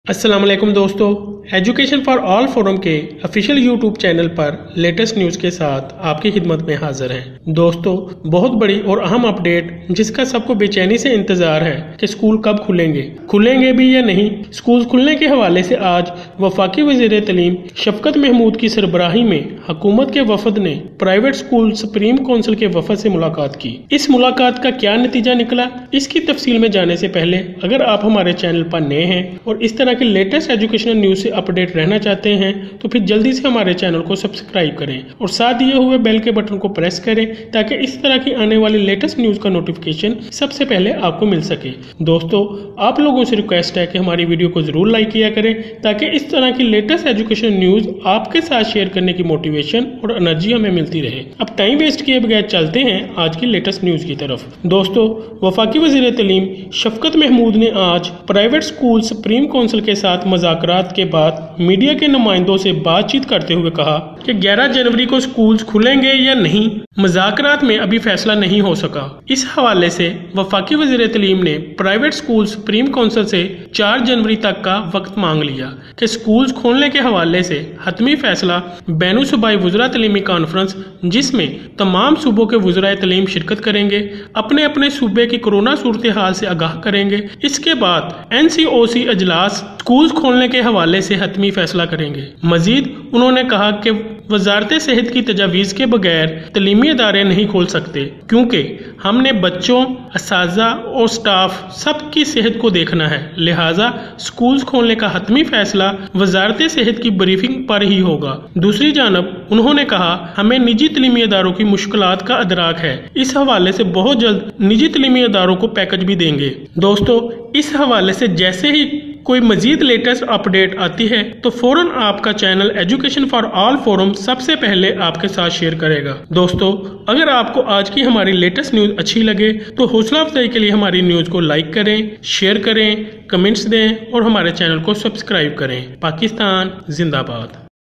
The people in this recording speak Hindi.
अस्सलाम वालेकुम दोस्तों, एजुकेशन फॉर ऑल फोरम के ऑफिशियल यूट्यूब चैनल पर लेटेस्ट न्यूज़ के साथ आपकी खिदमत में हाजिर हैं। दोस्तों, बहुत बड़ी और अहम अपडेट जिसका सबको बेचैनी से इंतजार है कि स्कूल कब खुलेंगे भी या नहीं। स्कूल खुलने के हवाले से आज वफाकी वज़ीर तलीम शफकत महमूद की सरबराही में हुकूमत के वफद ने प्राइवेट स्कूल सुप्रीम काउंसिल के वफद से मुलाकात की। इस मुलाकात का क्या नतीजा निकला, इसकी तफसील में जाने से पहले अगर आप हमारे चैनल पर नए हैं और इस तरह के लेटेस्ट एजुकेशनल न्यूज से अपडेट रहना चाहते हैं तो फिर जल्दी से हमारे चैनल को सब्सक्राइब करें और साथ दिए हुए बेल के बटन को प्रेस करें ताकि इस तरह की आने वाली लेटेस्ट न्यूज का नोटिफिकेशन सबसे पहले आपको मिल सके। दोस्तों, आप लोगों से रिक्वेस्ट है कि हमारी वीडियो को जरूर लाइक किया करें ताकि इस तरह की लेटेस्ट एजुकेशनल न्यूज आपके साथ शेयर करने की मोटिवेशन और एनर्जी हमें मिलती रहे। अब टाइम वेस्ट किए बगैर चलते हैं आज की लेटेस्ट न्यूज की तरफ। दोस्तों, वफाकी वज़ीर तलीम शफकत महमूद ने आज प्राइवेट स्कूल सुप्रीम काउंसिल के साथ मुज़ाकरात के बाद मीडिया के नुमाइंदों से बातचीत करते हुए कहा कि 11 जनवरी को स्कूल खुलेंगे या नहीं, मुज़ाकरात में अभी फैसला नहीं हो सका। इस हवाले से वफाकी वज़ीर तलीम ने प्राइवेट स्कूल सुप्रीम काउंसिल से 4 जनवरी तक का वक्त मांग लिया कि स्कूल खोलने के हवाले से हतमी फैसला बैनुल सूबाई वज़रा तलीमी कॉन्फ्रेंस, जिसमें तमाम सूबों के वज़रा तलीम शिरकत करेंगे, अपने अपने सूबे की कोरोना सूरत हाल से आगाह करेंगे। इसके बाद NCOC अजलास स्कूल खोलने के हवाले से हतमी फैसला करेंगे। मजीद उन्होंने कहा कि वजारत सेहत की तजावीज़ के बगैर तलीमी इदारे नहीं खोल सकते क्योंकि हमने बच्चों, असातिज़ा और स्टाफ सबकी सेहत को देखना है, लिहाजा स्कूल खोलने का हतमी फैसला वजारत सेहत की ब्रीफिंग पर ही होगा। दूसरी जानब उन्होंने कहा हमें निजी तलीमी इदारों की मुश्किलात का अदराक है, इस हवाले से बहुत जल्द निजी तलीमी इदारों को पैकेज भी देंगे। दोस्तों, इस हवाले से जैसे ही कोई मजीद लेटेस्ट अपडेट आती है तो फौरन आपका channel education for all forum सबसे पहले आपके साथ शेयर करेगा। दोस्तों, अगर आपको आज की हमारी लेटेस्ट न्यूज अच्छी लगे तो हौसला अफजाई के लिए हमारी न्यूज को लाइक करें, शेयर करें, कमेंट्स दें और हमारे चैनल को सब्सक्राइब करें। पाकिस्तान जिंदाबाद।